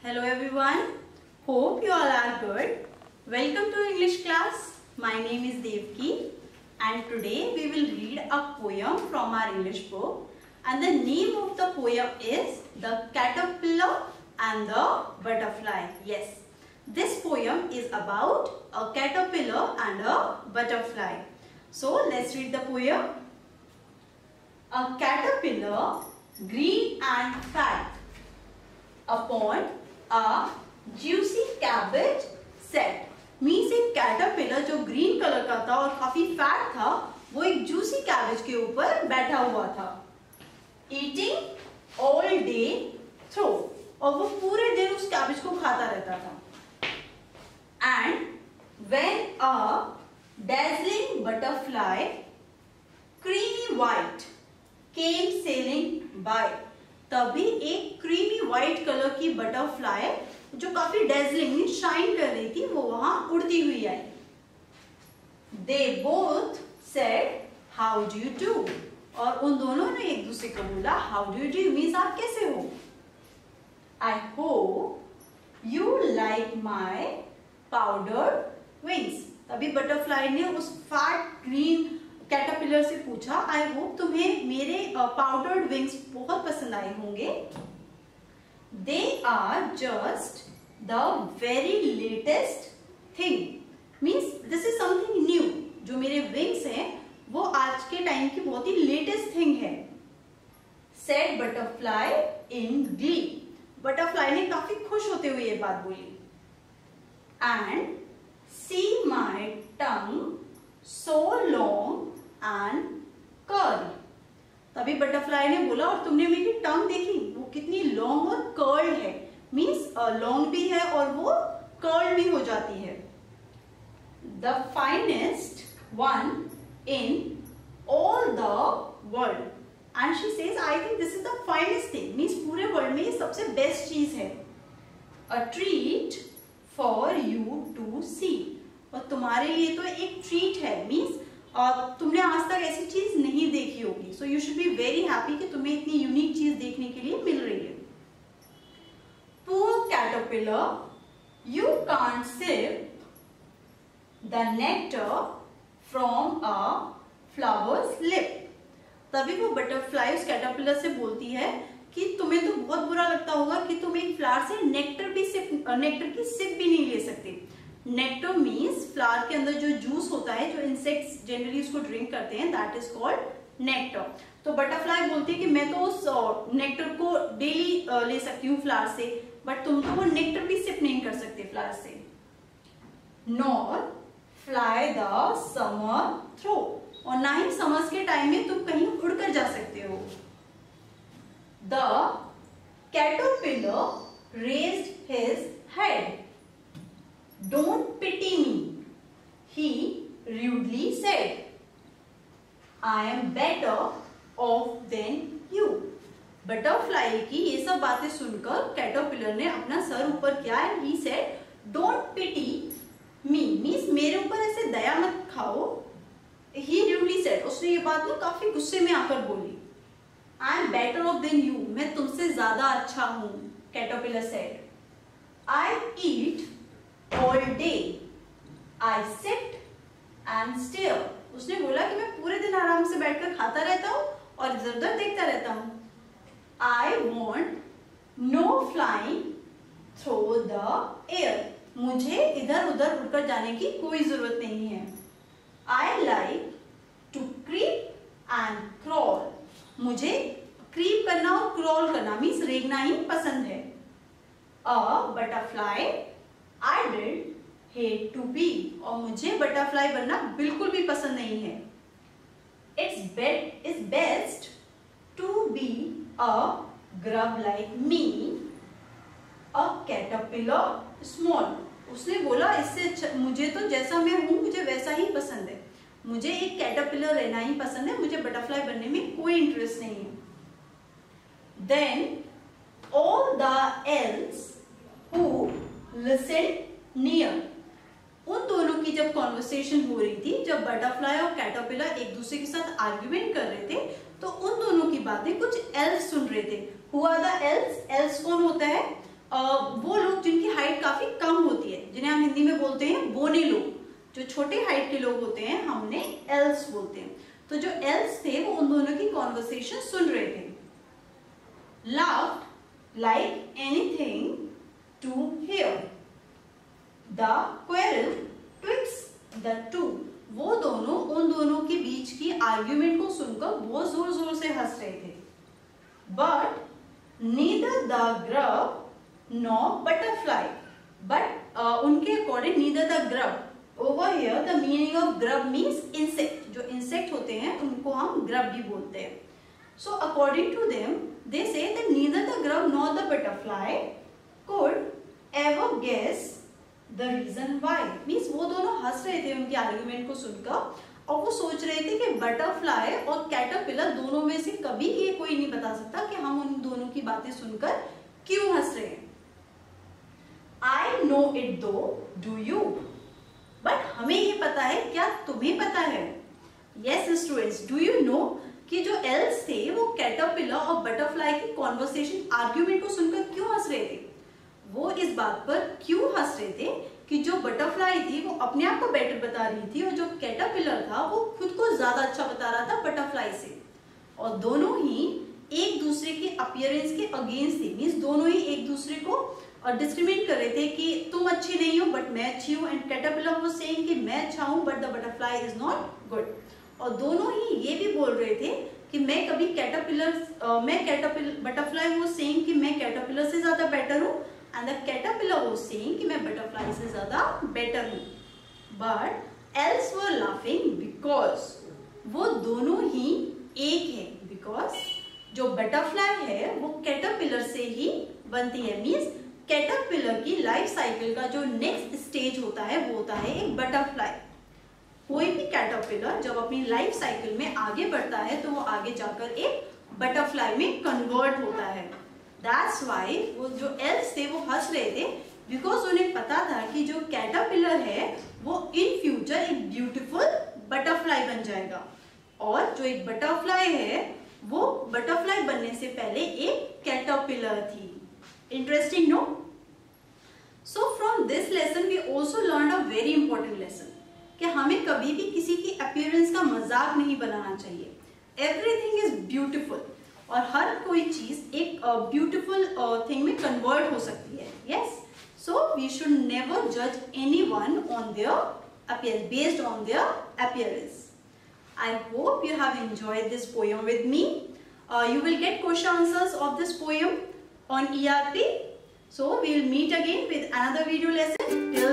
Hello everyone. Hope you all are good. Welcome to English class. My name is Devki and today we will read a poem from our English book, and the name of the poem is The Caterpillar and the Butterfly. Yes, this poem is about a caterpillar and a butterfly. So let's read the poem. A caterpillar, green and fat, upon a juicy cabbage sat. Means एक caterpillar जो green colour का था और काफी fat था, वो एक juicy cabbage के ऊपर बैठा हुआ था. ईटिंग ऑल डे थ्रू, और वो पूरे दिन उस कैबेज को खाता रहता था. And when a dazzling butterfly, creamy white, came sailing by. तभी एक क्रीमी व्हाइट कलर की बटरफ्लाई जो काफी डेजलिंग शाइन कर रही थी, वो वहां उड़ती हुई आई. They both said, how do you do? और उन दोनों ने एक दूसरे को बोला, how do you do means आप कैसे हो. I hope you like my powdered wings. तभी बटरफ्लाई ने उस फैट ग्रीन कैटरपिलर से पूछा, आई होप तुम्हें मेरे पाउडर्ड विंग्स बहुत पसंद आए होंगे. They are just the very latest thing, means this is something new. जो मेरे विंग्स हैं वो आज के टाइम की बहुत ही लेटेस्ट थिंग है. Said butterfly in glee. Butterfly ने काफी खुश होते हुए ये बात बोली. And see my tongue so long and curly. तभी बटरफ्लाई ने बोला, और तुमने मेरी टंग देखी, वो कितनी लॉन्ग और कर्ल्ड है. मीन्स लॉन्ग भी है और वो कर्ल भी हो जाती है. The finest one in all the world. And she says, I think this is the finest thing. Means पूरे वर्ल्ड में ये सबसे बेस्ट चीज है. A treat for you to see. और तुम्हारे लिए तो एक ट्रीट है. मीन्स तुमने आज तक ऐसी चीज नहीं देखी होगी. So you should be very happy कि तुम्हें इतनी यूनिक चीज देखने के लिए मिल रही है. Poor caterpillar, you can't sip the nectar from a flower's lip. तभी वो बटरफ्लाई उस कैटरपिलर से बोलती है कि तुम्हें तो बहुत बुरा लगता होगा कि तुम एक फ्लावर से नेक्टर की सिप भी नहीं ले सकते. नेक्टर मीन्स फ्लावर के अंदर जो जूस होता है, जो इंसेक्ट्स जनरली उसको ड्रिंक करते हैं, दैट इज कॉल्ड नेक्टर. तो बटरफ्लाई बोलती है कि मैं तो उस नेक्टर को डेली ले सकती हूँ फ्लावर से, बट तुम तो वो नेक्टर भी सिप नहीं कर सकते फ्लावर से. Nor fly the summer through, और ना ही समर्स के टाइम में तुम कहीं उड़कर जा सकते हो. The caterpillar raised his head. Don't pity me, he rudely said. I am better off than you. Butterfly की ये सब बातें सुनकर कैटरपिलर ने अपना सर ऊपर किया and he said, Don't pity me, means मेरे ऊपर ऐसे दया मत खाओ. He rudely said, उसने ये बात ना काफी गुस्से में आकर बोली. I am better off than you, मैं तुमसे ज्यादा अच्छा हूं. Caterpillar said, I eat all day, I sit and stare. उसने बोला कि मैं पूरे दिन आराम से बैठकर खाता रहता हूँ और इधर उधर देखता रहता हूँ. I want no flying through the air. मुझे इधर उधर उड़कर जाने की कोई जरूरत नहीं है. I like to creep and crawl. मुझे क्रीप करना और क्रॉल करना मीन्स रेंगना ही पसंद है. A butterfly I did hate to be. और मुझे बटरफ्लाई बनना बिल्कुल भी पसंद नहीं है. It's best to be a grub like me, a caterpillar small. उसने बोला इससे अच्छा, मुझे तो जैसा मैं हूं मुझे वैसा ही पसंद है. मुझे एक कैटरपिलर रहना ही पसंद है, मुझे बटरफ्लाई बनने में कोई इंटरेस्ट नहीं है. Then all the elves who listen near. उन दोनों की जब कॉन्वर्सेशन हो रही थी, जब बटरफ्लाई और कैटरपिलर एक दूसरे के साथ आर्ग्यूमेंट कर रहे थे, तो उन दोनों की बातें कुछ एल्फ सुन रहे थे. Who are the elves? Elves कौन होता है? वो लोग जिनकी हाइट काफी कम होती है, जिन्हें हम हिंदी में बोलते हैं बोने लोग, जो छोटे हाइट के लोग होते हैं हमने एल्स बोलते हैं। तो जो एल्स थे वो उन दोनों की कॉन्वर्सेशन सुन रहे थे। Laughed like anything to hear the quarrel twixt the two। वो दोनों उन दोनों के बीच की आर्ग्यूमेंट को सुनकर बहुत जोर जोर से हंस रहे थे। But neither the grub nor butterfly, but उनके according neither the grub, over here the meaning of grub means insect, जो insect होते हैं उनको हम grub भी बोलते हैं। So according to them, they say that neither the grub nor the butterfly could ever guess the reason why। Means वो दोनों हंस रहे थे उनकी आर्ग्यूमेंट को सुनकर, और वो सोच रहे थे कि बटरफ्लाई और कैटरपिलर दोनों में से कभी ये कोई नहीं बता सकता कि हम उन दोनों की बातें सुनकर क्यों हंस रहे हैं। I know it though, do you? But हमें ये पता है, क्या तुम्हें पता है? Yes students, do you know कि जो एल्स थे वो कैटरपिलर और बटरफ्लाई की कॉन्वर्सेशन आर्ग्यूमेंट को सुनकर क्यों हंस रहे थे? वो इस बात पर क्यों हंस रहे थे कि जो बटरफ्लाई थी वो अपने आप को बेटर बता रही थी और जो कैटरपिलर था वो खुद को ज्यादा अच्छा बता रहा था बटरफ्लाई से, और दोनों ही एक दूसरे के अपीयरेंस के अगेंस्ट थे। मींस दोनों ही एक दूसरे को डिस्क्रिमिनेट कर रहे थे कि तुम अच्छी नहीं हो बट मैं अच्छी हूँ, एंड कैटरपिलर वाज सेइंग कि मैं अच्छा हूँ but the butterfly is not good. और दोनों ही ये भी बोल रहे थे कि मैं कभी बटरफ्लाई वाज सेइंग कि मैं कैटरपिलर से ज्यादा बेटर हूँ, and the caterpillar was saying कि मैं बटरफ्लाई से ज्यादा बेटर हूँ। But elves were laughing because वो दोनों ही एक है, बिकॉज जो बटरफ्लाई है वो कैटरपिलर से ही बनती है। मींस कैटरपिलर की लाइफ साइकिल का जो नेक्स्ट स्टेज होता है वो होता है एक बटरफ्लाई। कोई भी कैटरपिलर जब अपनी लाइफ साइकिल में आगे बढ़ता है तो वो आगे जाकर एक बटरफ्लाई में कन्वर्ट होता है। दैट्स वाई वो जो एल्स थे वो हंस रहे थे, बिकॉज उन्हें पता था कि जो कैटरपिलर है वो इन फ्यूचर एक ब्यूटीफुल बटरफ्लाई बन जाएगा, और जो एक बटरफ्लाई है वो बटरफ्लाई बनने से पहले एक कैटरपिलर थी। Interesting no? So from this lesson we also learn a very important lesson कि हमें कभी भी किसी की अपीयरेंस का मजाक नहीं बनाना चाहिए। एवरीथिंग इज ब्यूटीफुल, और हर कोई चीज एक ब्यूटीफुल थिंग में कन्वर्ट हो सकती है। Yes, so we should never जज anyone on their appearance, based on their appearance. I hope you have enjoyed this poem with me. You will get question answers of this poem on ERP. So we will meet again with another video lesson. Till